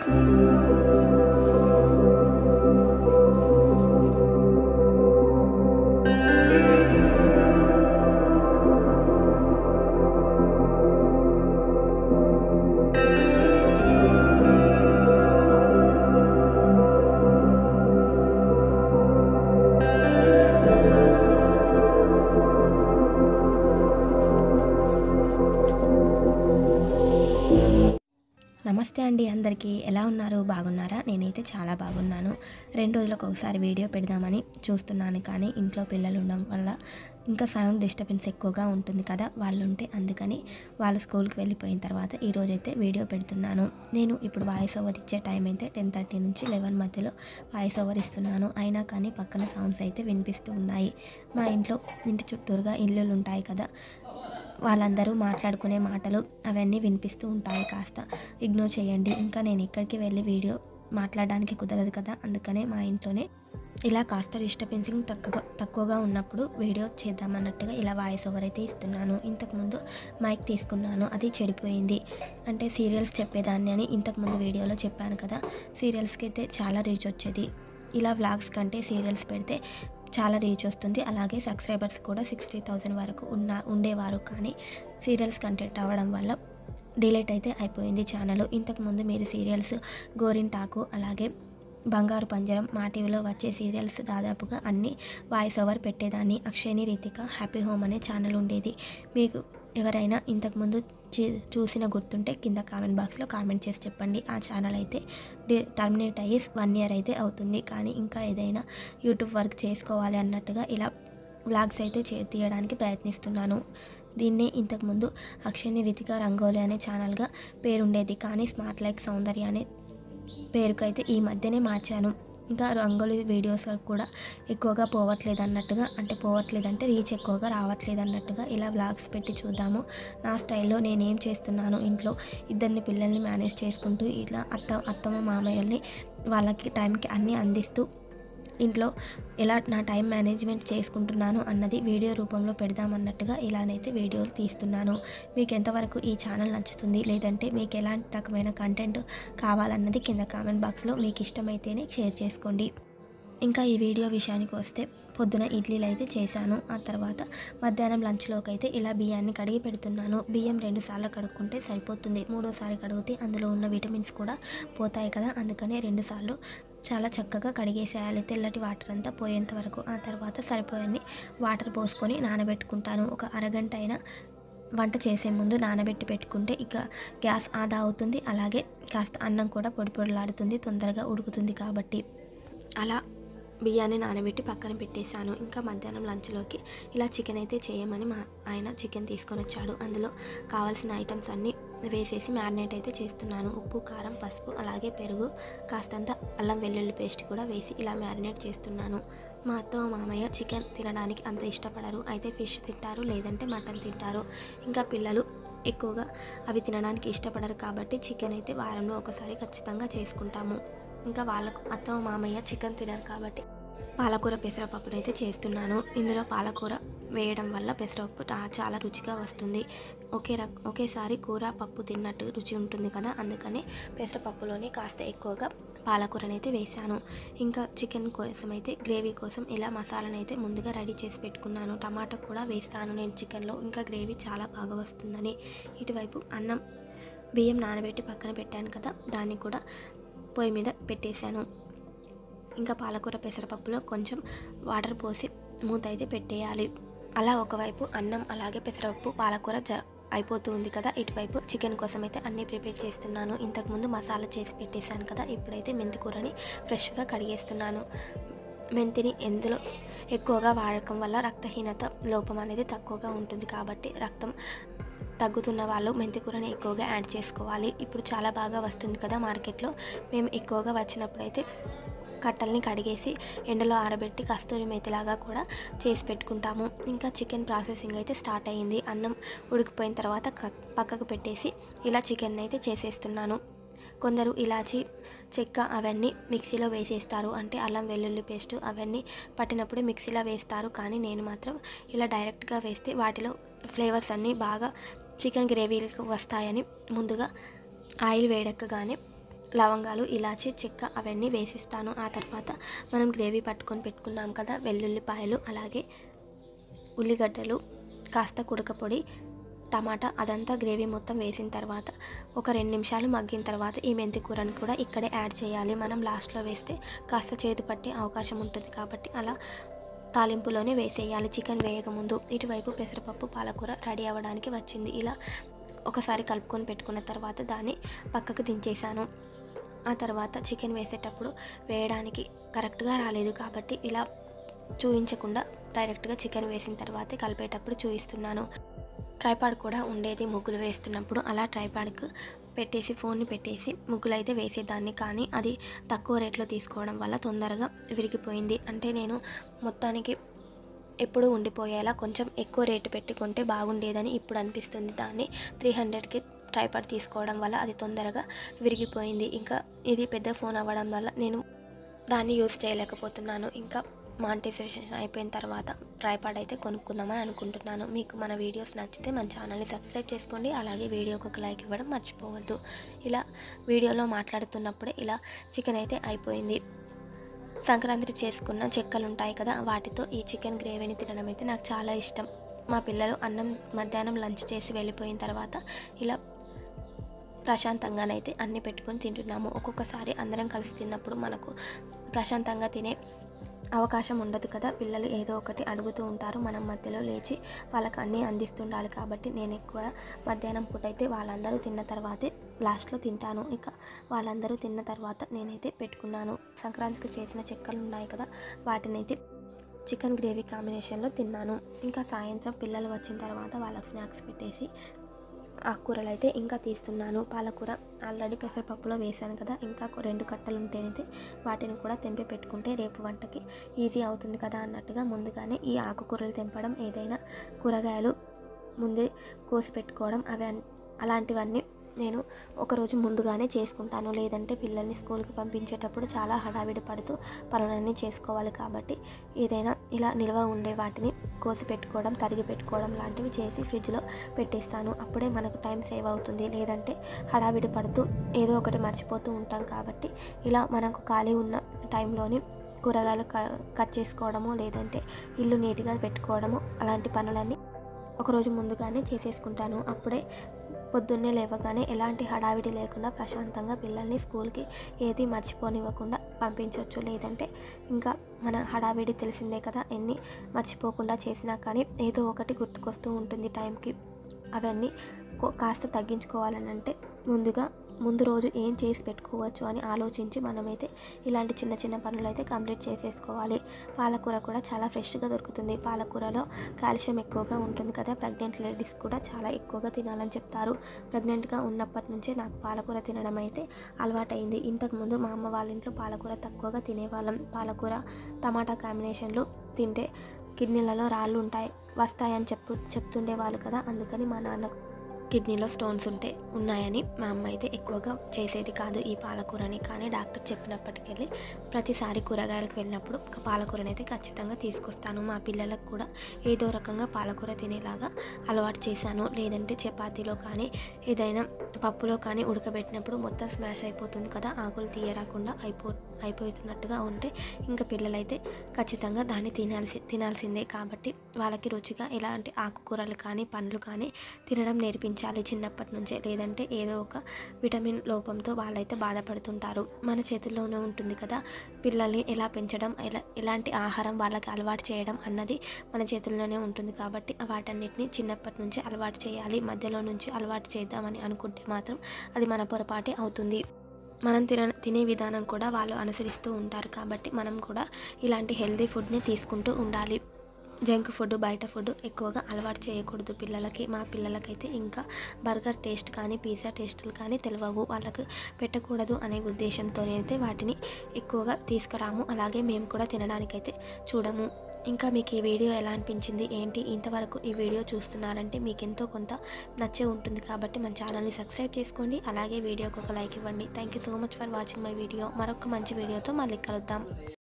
నమస్తే అండి, అందరికీ ఎలా ఉన్నారు? బాగున్నారా? నేనైతే చాలా బాగున్నాను. 2 రోజులకు ఒకసారి వీడియో పెడదామని చూస్తున్నాను, కానీ ఇంట్లో పిల్లలు ఉండడం వల్ల ఇంకా సౌండ్ డిస్టర్బెన్స్ ఎక్కువగా ఉంటుంది కదా వాళ్ళుంటే, అందుకని వాళ్ళు స్కూల్కి వెళ్ళిపోయిన తర్వాత ఈరోజైతే వీడియో పెడుతున్నాను. నేను ఇప్పుడు వాయిస్ ఓవర్ ఇచ్చే టైం అయితే 10:30 నుంచి 11 మధ్యలో వాయిస్ ఓవర్ ఇస్తున్నాను. అయినా కానీ పక్కన సౌండ్స్ అయితే వినిపిస్తూ ఉన్నాయి. మా ఇంటి చుట్టూరుగా ఇల్లులు ఉంటాయి కదా, వాళ్ళందరూ మాట్లాడుకునే మాటలు అవన్నీ వినిపిస్తూ ఉంటాయి. కాస్త ఇగ్నోర్ చేయండి. ఇంకా నేను ఎక్కడికి వెళ్ళి వీడియో మాట్లాడడానికి కుదరదు కదా, అందుకనే మా ఇంట్లోనే ఇలా కాస్త డిస్టర్బెన్సింగ్ తక్కువగా ఉన్నప్పుడు వీడియో చేద్దామన్నట్టుగా ఇలా వాయిస్ ఓవర్ అయితే ఇస్తున్నాను. ఇంతకుముందు మైక్ తీసుకున్నాను, అది చెడిపోయింది. అంటే సీరియల్స్ చెప్పేదాన్ని అని ఇంతకుముందు వీడియోలో చెప్పాను కదా, సీరియల్స్కి అయితే చాలా రీచ్ వచ్చేది. ఇలా వ్లాగ్స్ కంటే సీరియల్స్ పెడితే చాలా రీచ్ వస్తుంది. అలాగే సబ్స్క్రైబర్స్ కూడా 60,000 వరకు ఉండేవారు, కానీ సీరియల్స్ కంటెంట్ అవ్వడం వల్ల డిలీట్ అయితే అయిపోయింది ఛానల్. ఇంతకుముందు మీరు సీరియల్స్ గోరింటాకు, అలాగే బంగారు పంజరం, మా టీవీలో వచ్చే సీరియల్స్ దాదాపుగా అన్ని వాయిస్ ఓవర్ పెట్టేదాన్ని. అక్షయని రితిక హ్యాపీ హోమ్ అనే ఛానల్ ఉండేది. మీకు ఎవరైనా ఇంతకుముందు చూసిన గుర్తుంటే కింద కామెంట్ బాక్స్లో కామెంట్ చేసి చెప్పండి. ఆ ఛానల్ అయితే టర్మినేట్ అయ్యి 1 ఇయర్ అయితే అవుతుంది, కానీ ఇంకా ఏదైనా యూట్యూబ్ వర్క్ చేసుకోవాలి అన్నట్టుగా ఇలా వ్లాగ్స్ అయితే తీయడానికి ప్రయత్నిస్తున్నాను. దీన్నే ఇంతకుముందు అక్షయని రితిక రంగోలి అనే ఛానల్గా పేరుండేది, కానీ స్మార్ట్ లైక్ సౌందర్య అనే పేరుకైతే ఈ మధ్యనే మార్చాను. ఇంకా రంగోలి వీడియోస్ కూడా ఎక్కువగా పోవట్లేదంటే రీచ్ ఎక్కువగా రావట్లేదు అన్నట్టుగా ఇలా వ్లాగ్స్ పెట్టి చూద్దాము. నా స్టైల్లో నేనేం చేస్తున్నాను, ఇంట్లో 2 పిల్లల్ని మేనేజ్ చేసుకుంటూ ఇలా అత్తమ్మ మామయ్యల్ని వాళ్ళకి టైంకి అన్నీ అందిస్తూ ఇంట్లో ఎలా నా టైం మేనేజ్మెంట్ చేసుకుంటున్నాను అన్నది వీడియో రూపంలో పెడదామన్నట్టుగా ఇలానైతే వీడియోలు తీస్తున్నాను. మీకు ఎంతవరకు ఈ ఛానల్ నచ్చుతుంది, లేదంటే మీకు ఎలాంటి రకమైన కంటెంట్ కావాలన్నది కింద కామెంట్ బాక్స్లో మీకు ఇష్టమైతేనే షేర్ చేసుకోండి. ఇంకా ఈ వీడియో విషయానికి వస్తే పొద్దున ఇడ్లీలు అయితే చేశాను. ఆ తర్వాత మధ్యాహ్నం లంచ్లోకి అయితే ఇలా బియ్యాన్ని కడిగి పెడుతున్నాను. బియ్యం 2 సార్లు కడుక్కుంటే సరిపోతుంది. 3వసారి కడిగితే అందులో ఉన్న విటమిన్స్ కూడా పోతాయి కదా, అందుకనే 2 సార్లు చాలా చక్కగా కడిగేసేయాలి, తెల్లటి వాటర్ అంతా పోయేంత వరకు. ఆ తర్వాత సరిపోయని వాటర్ పోసుకొని నానబెట్టుకుంటాను. ఒక అరగంట అయినా వంట చేసే ముందు నానబెట్టి పెట్టుకుంటే ఇక గ్యాస్ ఆదా అవుతుంది. అలాగే కాస్త అన్నం కూడా పొడిలాడుతుంది, తొందరగా ఉడుకుతుంది కాబట్టి అలా బియ్యాన్ని నానబెట్టి పక్కన పెట్టేశాను. ఇంకా మధ్యాహ్నం లంచ్లోకి ఇలా చికెన్ అయితే చేయమని మా ఆయన చికెన్ తీసుకొని వచ్చాడు. అందులో కావాల్సిన ఐటమ్స్ అన్నీ వేసేసి మ్యారినేట్ అయితే చేస్తున్నాను. ఉప్పు, కారం, పసుపు, అలాగే పెరుగు, కాస్తంత అల్లం వెల్లుల్లి పేస్ట్ కూడా వేసి ఇలా మ్యారినేట్ చేస్తున్నాను. మా అత్త మామయ్య చికెన్ తినడానికి అంత ఇష్టపడరు, అయితే ఫిష్ తింటారు, లేదంటే మటన్ తింటారు. ఇంకా పిల్లలు ఎక్కువగా అవి తినడానికి ఇష్టపడరు కాబట్టి చికెన్ అయితే వారంలో ఒకసారి ఖచ్చితంగా చేసుకుంటాము. ఇంకా వాళ్ళకు అత్త మామయ్య చికెన్ తినరు కాబట్టి పాలకూర పెసరపప్పును అయితే చేస్తున్నాను. ఇందులో పాలకూర వేయడం వల్ల పెసరపప్పు చాలా రుచిగా వస్తుంది. ఒకేసారి కూర పప్పు తిన్నట్టు రుచి ఉంటుంది కదా, అందుకని పెసరపప్పులోనే కాస్త ఎక్కువగా పాలకూరనైతే వేశాను. ఇంకా చికెన్ కోసం అయితే గ్రేవీ కోసం ఇలా మసాలానైతే ముందుగా రెడీ చేసి పెట్టుకున్నాను. టమాటా కూడా వేస్తాను నేను చికెన్లో, ఇంకా గ్రేవీ చాలా బాగా వస్తుందని. ఇటువైపు అన్నం బియ్యం నానబెట్టి పక్కన పెట్టాను కదా, దాన్ని కూడా పొయ్యి మీద పెట్టేశాను. ఇంకా పాలకూర పెసరపప్పులో కొంచెం వాటర్ పోసి మూత అయితే పెట్టేయాలి. అలా ఒకవైపు అన్నం అలాగే పెసరపప్పు పాలకూర అయిపోతూ ఉంది కదా, ఇటువైపు చికెన్ కోసం అయితే అన్నీ ప్రిపేర్ చేస్తున్నాను. ఇంతకుముందు మసాలా చేసి పెట్టేశాను కదా, ఇప్పుడైతే మెంతి కూరని ఫ్రెష్గా కడిగేస్తున్నాను. మెంతిని ఎందులో ఎక్కువగా వాడకం వల్ల రక్తహీనత లోపం అనేది తక్కువగా ఉంటుంది కాబట్టి రక్తం తగ్గుతున్న వాళ్ళు మెంతి కూరని ఎక్కువగా యాడ్ చేసుకోవాలి. ఇప్పుడు చాలా బాగా వస్తుంది కదా మార్కెట్లో. మేము ఎక్కువగా వచ్చినప్పుడైతే కట్టల్ని కడిగేసి ఎండలో ఆరబెట్టి కస్తూరి మేతిలాగా కూడా చేసి పెట్టుకుంటాము. ఇంకా చికెన్ ప్రాసెసింగ్ అయితే స్టార్ట్ అయ్యింది. అన్నం ఉడికిపోయిన తర్వాత పక్కకు పెట్టేసి ఇలా చికెన్ అయితే చేసేస్తున్నాను. కొందరు ఇలాచి, చెక్క అవన్నీ మిక్సీలో వేసేస్తారు, అంటే అల్లం వెల్లుల్లి పేస్ట్ అవన్నీ పట్టినప్పుడు మిక్సీలో వేస్తారు, కానీ నేను మాత్రం ఇలా డైరెక్ట్గా వేస్తే వాటిలో ఫ్లేవర్స్ అన్నీ బాగా చికెన్ గ్రేవీలకు వస్తాయని ముందుగా ఆయిల్ వేడెక్కగానే లవంగాలు, ఇలాచి, చెక్క అవన్నీ వేసిస్తాను. ఆ తర్వాత మనం గ్రేవీ పట్టుకొని పెట్టుకున్నాం కదా, వెల్లుల్లిపాయలు, అలాగే ఉల్లిగడ్డలు, కాస్త కుడక పొడి, టమాటా అదంతా గ్రేవీ మొత్తం వేసిన తర్వాత ఒక 2 నిమిషాలు మగ్గిన తర్వాత ఈ మెంతి కూరని కూడా ఇక్కడే యాడ్ చేయాలి. మనం లాస్ట్లో వేస్తే కాస్త చేదు పట్టే అవకాశం ఉంటుంది కాబట్టి అలా తాలింపులోనే వేసేయాలి. చికెన్ వేయకముందు. ఇటువైపు పెసరపప్పు పాలకూర రెడీ అవ్వడానికి వచ్చింది. ఇలా ఒకసారి కలుపుకొని పెట్టుకున్న తర్వాత దాన్ని పక్కకు దించేసాను. ఆ తర్వాత చికెన్ వేసేటప్పుడు వేయడానికి కరెక్ట్గా రాలేదు కాబట్టి ఇలా చూయించకుండా డైరెక్ట్గా చికెన్ వేసిన తర్వాతే కలిపేటప్పుడు చూపిస్తున్నాను. ట్రైపాడ్ కూడా ఉండేది ముగ్గులు వేస్తున్నప్పుడు. అలా ట్రైపాడ్కు పెట్టేసి ఫోన్ని పెట్టేసి ముగ్గులు అయితే వేసేదాన్ని, కానీ అది తక్కువ రేట్లో తీసుకోవడం వల్ల తొందరగా విరిగిపోయింది. అంటే నేను మొత్తానికి ఎప్పుడూ ఉండిపోయేలా కొంచెం ఎక్కువ రేటు పెట్టుకుంటే బాగుండేదని ఇప్పుడు అనిపిస్తుంది. దాన్ని 300కి ట్రైపాడ్ తీసుకోవడం వల్ల అది తొందరగా విరిగిపోయింది. ఇంకా ఇది పెద్ద ఫోన్ అవ్వడం వల్ల నేను దాన్ని యూస్ చేయలేకపోతున్నాను. ఇంకా మానిటైజేషన్ అయిపోయిన తర్వాత ట్రైపాడ్ అయితే కొనుక్కుందామని అనుకుంటున్నాను. మీకు మన వీడియోస్ నచ్చితే మన ఛానల్ని సబ్స్క్రైబ్ చేసుకోండి. అలాగే వీడియోకి ఒక లైక్ ఇవ్వడం మర్చిపోవద్దు. ఇలా వీడియోలో మాట్లాడుతున్నప్పుడే ఇలా చికెన్ అయితే అయిపోయింది. సంక్రాంతి చేసుకున్న చెక్కలు ఉంటాయి కదా, వాటితో ఈ చికెన్ గ్రేవీని తినడం అయితే నాకు చాలా ఇష్టం. మా పిల్లలు మధ్యాహ్నం లంచ్ చేసి వెళ్ళిపోయిన తర్వాత ఇలా ప్రశాంతంగానైతే అన్నీ పెట్టుకొని తింటున్నాము. ఒక్కొక్కసారి అందరం కలిసి తిన్నప్పుడు మనకు ప్రశాంతంగా తినే అవకాశం ఉండదు కదా. పిల్లలు ఏదో ఒకటి అడుగుతూ ఉంటారు, మనం మధ్యలో లేచి వాళ్ళకి అన్నీ అందిస్తుండాలి. కాబట్టి నేను ఎక్కువ మధ్యాహ్నం పూట అయితే వాళ్ళందరూ తిన్న తర్వాతే లాస్ట్లో తింటాను. ఇక వాళ్ళందరూ తిన్న తర్వాత నేనైతే పెట్టుకున్నాను. సంక్రాంతికి చేసిన చెక్కలు ఉన్నాయి కదా, వాటినైతే చికెన్ గ్రేవీ కాంబినేషన్లో తిన్నాను. ఇంకా సాయంత్రం పిల్లలు వచ్చిన తర్వాత వాళ్ళకి స్నాక్స్ పెట్టేసి ఆకుకూరలు అయితే ఇంకా తీస్తున్నాను. పాలకూర ఆల్రెడీ పెసరపప్పులో వేసాను కదా, ఇంకా 2 కట్టలు ఉంటేనైతే వాటిని కూడా తెంపి పెట్టుకుంటే రేపు వంటకి ఈజీ అవుతుంది కదా అన్నట్టుగా ముందుగానే ఈ ఆకుకూరలు తెంపడం, ఏదైనా కూరగాయలు ముందే కోసి పెట్టుకోవడం అలాంటివన్నీ నేను ఒకరోజు ముందుగానే చేసుకుంటాను. లేదంటే పిల్లల్ని స్కూల్కి పంపించేటప్పుడు చాలా హడావిడి పడుతూ పనులన్నీ చేసుకోవాలి. కాబట్టి ఏదైనా ఇలా నిల్వ ఉండే వాటిని కోసి పెట్టుకోవడం, తరిగి పెట్టుకోవడం లాంటివి చేసి ఫ్రిడ్జ్లో పెట్టేస్తాను. అప్పుడే మనకు టైం సేవ్ అవుతుంది. లేదంటే హడావిడి పడుతూ ఏదో ఒకటి మర్చిపోతూ ఉంటాం. కాబట్టి ఇలా మనకు ఖాళీ ఉన్న టైంలోని కూరగాయలు కట్ చేసుకోవడము, లేదంటే ఇల్లు నీట్గా పెట్టుకోవడము, అలాంటి పనులన్నీ ఒకరోజు ముందుగానే చేసేసుకుంటాను. అప్పుడే పొద్దున్నే లేవగానే ఎలాంటి హడావిడి లేకుండా ప్రశాంతంగా పిల్లల్ని స్కూల్కి ఏది మర్చిపోనివ్వకుండా పంపించవచ్చు. లేదంటే ఇంకా మన హడావిడి తెలిసిందే కదా, ఎన్ని మర్చిపోకుండా చేసినా కానీ ఏదో ఒకటి గుర్తుకొస్తూ ఉంటుంది టైంకి. అవన్నీ కాస్త తగ్గించుకోవాలని అంటే ముందు రోజు ఏం చేసి పెట్టుకోవచ్చు అని ఆలోచించి మనమైతే ఇలాంటి చిన్న చిన్న పనులు అయితే కంప్లీట్ చేసేసుకోవాలి. పాలకూర కూడా చాలా ఫ్రెష్గా దొరుకుతుంది. పాలకూరలో కాల్షియం ఎక్కువగా ఉంటుంది కదా, ప్రెగ్నెంట్ లేడీస్ కూడా చాలా ఎక్కువగా తినాలని చెప్తారు. ప్రెగ్నెంట్గా ఉన్నప్పటి నుంచే నాకు పాలకూర తినడం అయితే అలవాటైంది. ఇంతకుముందు మా అమ్మ వాళ్ళ ఇంట్లో పాలకూర తక్కువగా తినేవాళ్ళం. పాలకూర టమాటా కాంబినేషన్లో తింటే కిడ్నీలలో రాళ్ళు వస్తాయని చెప్తుండేవాళ్ళు కదా, అందుకని మా నాన్నకు కిడ్నీలో స్టోన్స్ ఉన్నాయని మా అమ్మ అయితే ఎక్కువగా చేసేది కాదు ఈ పాలకూరని. కానీ డాక్టర్ చెప్పినప్పటికెళ్ళి ప్రతిసారి కూరగాయలకు వెళ్ళినప్పుడు ఒక పాలకూరని అయితే ఖచ్చితంగా తీసుకొస్తాను. మా పిల్లలకు కూడా ఏదో రకంగా పాలకూర తినేలాగా అలవాటు చేశాను. లేదంటే చపాతీలో కానీ ఏదైనా పప్పులో కానీ ఉడకబెట్టినప్పుడు మొత్తం స్మాష్ అయిపోతుంది కదా, ఆకులు తీయరాకుండా అయిపోతున్నట్టుగా ఉంటే ఇంకా పిల్లలైతే ఖచ్చితంగా దాన్ని తినాల్సిందే. కాబట్టి వాళ్ళకి రుచిగా ఎలాంటి ఆకుకూరలు కానీ పండ్లు కానీ తినడం నేర్పించాలి చిన్నప్పటి నుంచే. లేదంటే ఏదో ఒక విటమిన్ లోపంతో వాళ్ళైతే బాధపడుతుంటారు. మన చేతుల్లోనే ఉంటుంది కదా పిల్లల్ని ఎలా పెంచడం, ఎలాంటి ఆహారం వాళ్ళకి అలవాటు చేయడం అన్నది మన చేతుల్లోనే ఉంటుంది. కాబట్టి వాటన్నిటిని చిన్నప్పటి నుంచి అలవాటు చేయాలి. మధ్యలో నుంచి అలవాటు చేద్దామని అనుకుంటే మాత్రం అది మన పొరపాటే అవుతుంది. మనం తినే విధానం కూడా వాళ్ళు అనుసరిస్తూ ఉంటారు. కాబట్టి మనం కూడా ఇలాంటి హెల్తీ ఫుడ్ని తీసుకుంటూ ఉండాలి. జంక్ ఫుడ్, బయట ఫుడ్ ఎక్కువగా అలవాటు చేయకూడదు పిల్లలకి. మా పిల్లలకైతే ఇంకా బర్గర్ టేస్ట్ కానీ పిజ్జా టేస్టులు కానీ తెలియవు. వాళ్ళకి పెట్టకూడదు అనే ఉద్దేశంతో అయితే వాటిని ఎక్కువగా తీసుకురాము. అలాగే మేము కూడా తినడానికైతే చూడము. ఇంకా మీకు ఈ వీడియో ఎలా అనిపించింది ఏంటి, ఇంతవరకు ఈ వీడియో చూస్తున్నారంటే మీకు ఎంతో కొంత నచ్చే ఉంటుంది. కాబట్టి మన ఛానల్ని సబ్స్క్రైబ్ చేసుకోండి. అలాగే వీడియోకి ఒక లైక్ ఇవ్వండి. Thank you so much for watching my video. మరొక మంచి వీడియోతో మళ్ళీ కలుద్దాం.